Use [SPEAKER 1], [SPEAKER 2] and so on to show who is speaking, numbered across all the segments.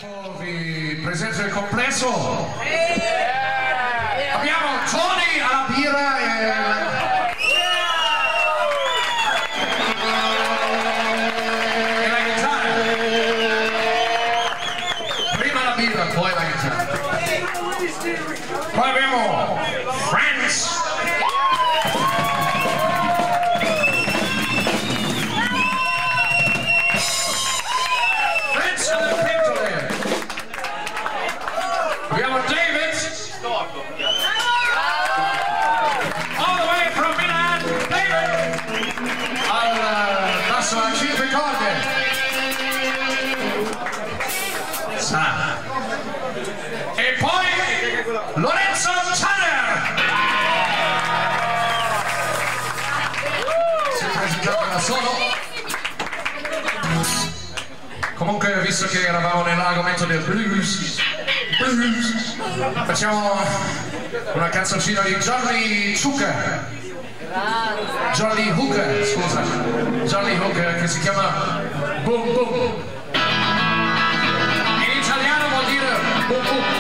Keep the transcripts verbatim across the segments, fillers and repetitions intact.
[SPEAKER 1] tempo vi presento il complesso. Abbiamo Tony alla birra e... poi la chitarra. Poi abbiamo Friends. Friends and the Pentole. Abbiamo David. All the way from Milan, David. Al basso a cinque corde. Sa. E poi Lorenzo Tanner. Si è presentato da solo. Comunque, visto che eravamo nell'argomento del blues, blues, facciamo una canzoncina di Johnny Hooker. Johnny Hooker, scusa. Johnny Hooker, che si chiama Boom Boom. In italiano vuol dire Boom Boom.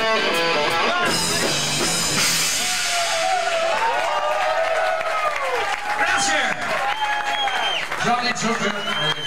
[SPEAKER 1] Grazie! Johnny Zucker.